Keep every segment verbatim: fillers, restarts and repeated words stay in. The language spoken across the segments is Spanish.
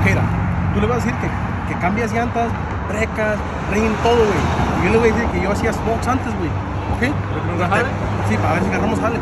Ok, mira, tú le vas a decir que, que cambias llantas, brecas, ring, todo, güey. Y yo le voy a decir que yo hacía smokes antes, güey. ¿Ok? ¿Para jale? Sí, para ver si agarramos jale.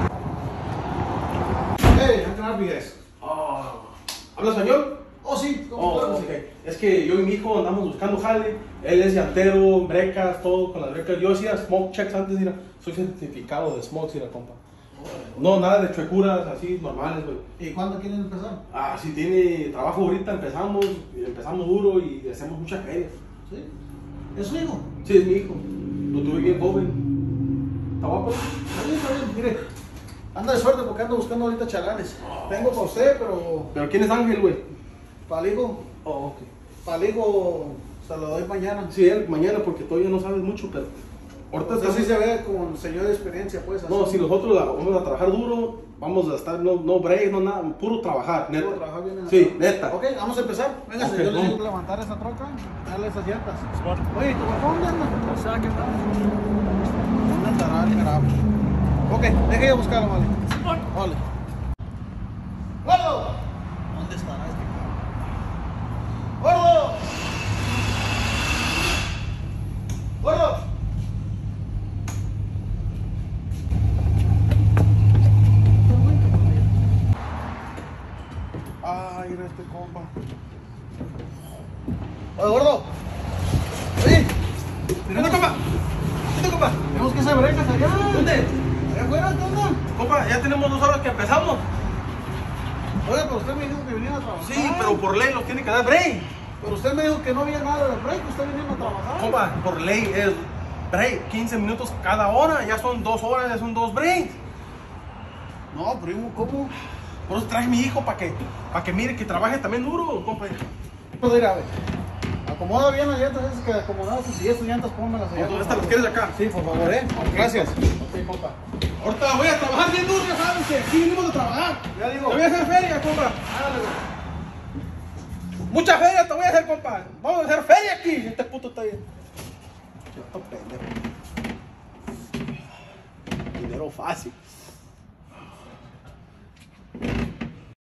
Hey, how can I help you guys? Oh, ¿habla español? Oh, sí. Oh, sí, sí. Es que yo y mi hijo andamos buscando jale. Él es llantero, brecas, todo con las brecas. Yo hacía smoke checks antes, mira. Soy certificado de smokes, mira, compa. No, nada de chuecuras así normales, güey. ¿Y cuándo quieren empezar? Ah, si tiene trabajo ahorita, empezamos, y empezamos duro y hacemos mucha feria. ¿Sí? ¿Es su hijo? Sí, es mi hijo. Lo tuve bien joven. ¿Está guapo? Está bien, está bien. Mire, anda de suerte porque ando buscando ahorita chalanes. Tengo para usted, pero ¿Pero quién es Ángel, güey? para el hijo, Oh, ok. para el hijo se lo doy mañana. Sí, él mañana porque todavía no sabes mucho, pero ahorita Usted está sí se ve como señor de experiencia, pues. No, así. si nosotros la- vamos a trabajar duro, vamos a estar, no, no break, no nada, puro trabajar, neta. Puedo trabajar bien en la Sí, troca. neta. Ok, vamos a empezar. Venga, Ok, yo le vamos. tengo que levantar esa troca, darle esas llantas. Oye, ¿tu papá dónde anda? O sea, ¿qué tal? ¿Dónde andará el carajo? Ok, deje de buscarlo, vale. Vale. ¡Gordo! ¿Dónde estará este cabrón? ¡Gordo! ¡Gordo! Ay, mira este compa. Oye, gordo. Oye, ¿Dónde, compa? ¿Dónde, compa? tenemos que hacer brecas allá. ¿Dónde? Allá afuera, ¿qué onda? Compa, ya tenemos dos horas que empezamos. Oye, pero usted me dijo que venían a trabajar. Sí, pero por ley los tiene que dar break. Pero usted me dijo que no había nada de break, usted venía a trabajar. Compa, por ley es break, quince minutos cada hora, ya son dos horas, ya son dos breaks. No, primo, ¿cómo? Por eso traje a mi hijo para que, para que mire que trabaje también duro, compa. Pues mira, a ver. Acomoda bien las llantas esas que acomodaste y estas llantas pónmelas allá. ¿Estas las quieres acá? Sí, por favor, eh. Gracias. Ok, compa. Ahorita voy a trabajar bien duro, ya sabes que aquí venimos a trabajar. Ya digo. Te voy a hacer feria, compa. Ándale, Mucha feria te voy a hacer, compa. Vamos a hacer feria aquí. Este puto está bien. Chato pendejo. Dinero fácil.